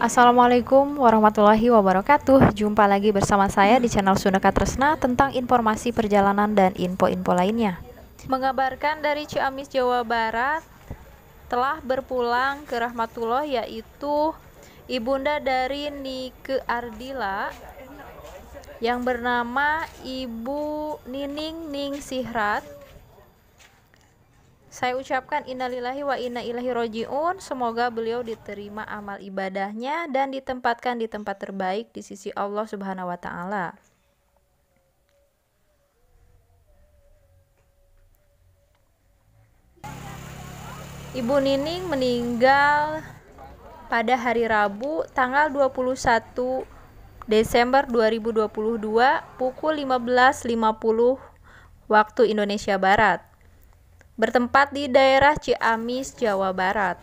Assalamualaikum warahmatullahi wabarakatuh. Jumpa lagi bersama saya di channel Sundaka Tresna tentang informasi perjalanan dan info-info lainnya. Mengabarkan dari Ciamis, Jawa Barat, telah berpulang ke Rahmatullah, yaitu ibunda dari Nike Ardila yang bernama Ibu Nining Ningsihrat. Saya ucapkan innalillahi wa inna ilaihi rojiun. Semoga beliau diterima amal ibadahnya dan ditempatkan di tempat terbaik di sisi Allah Subhanahu wa taala. Ibu Nining meninggal pada hari Rabu tanggal 21 Desember 2022 pukul 15.50 waktu Indonesia Barat, bertempat di daerah Ciamis, Jawa Barat.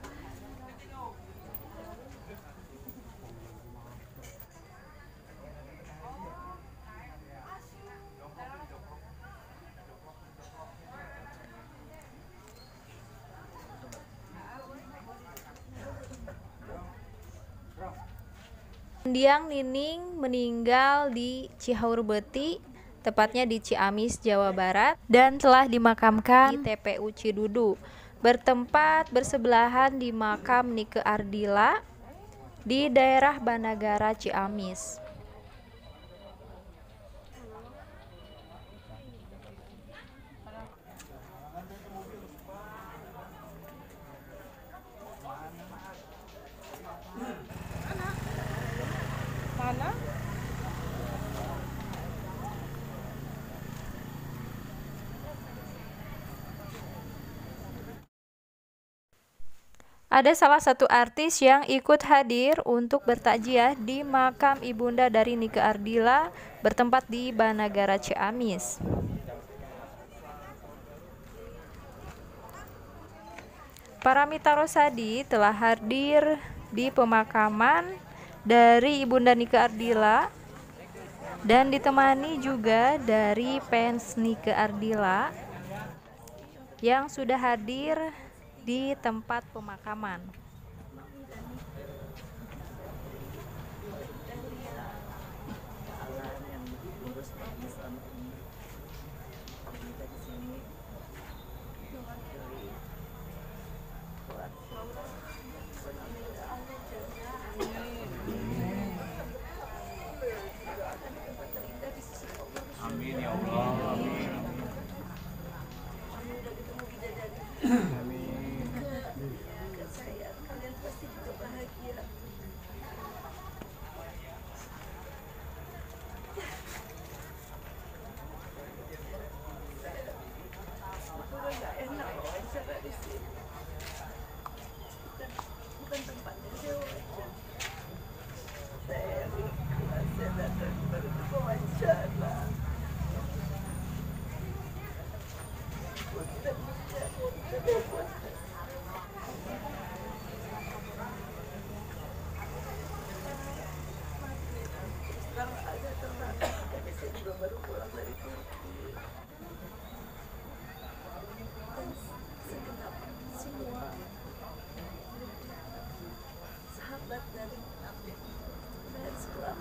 Mendiang Nining meninggal di Cihaurbeti, tepatnya di Ciamis, Jawa Barat, dan telah dimakamkan di TPU Cidudu, bertempat bersebelahan di makam Nike Ardila di daerah Banagara, Ciamis. Mana? Ada salah satu artis yang ikut hadir untuk bertakziah di makam ibunda dari Nike Ardila bertempat di Banagara, Ciamis. Paramitha Rosadi telah hadir di pemakaman dari ibunda Nike Ardila dan ditemani juga dari fans Nike Ardila yang sudah hadir di tempat pemakaman. Amin ya Allah, amin. Kalian pasti juga bahagia. Udah gak enak bicara di sini. Bukan tempatnya jauh aja. Saya datang baru wawancara. Sekarang ada teman, tapi saya juga baru pulang dari Turki. Dan segenap semua sahabat dari fans club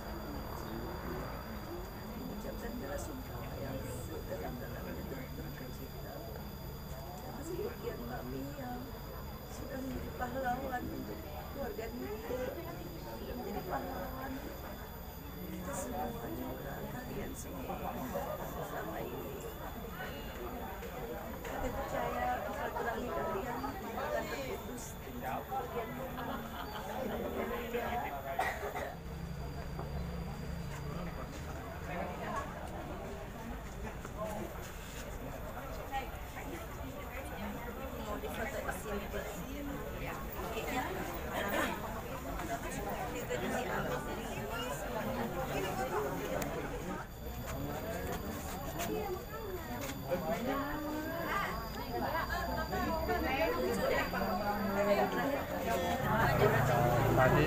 mengucapkan bela sungkawa yang sedalam-dalamnya dan berduka cita atas kepergian Mami yang sudah menjadi pahlawan untuk keluarga Nike, sudah menjadi pahlawan kita semua juga, kalian semua selama ini. Saya percaya silaturahmi kalian akan terputus dengan kepergian mau difoto di sini kayaknya kita di Ciamis Tadi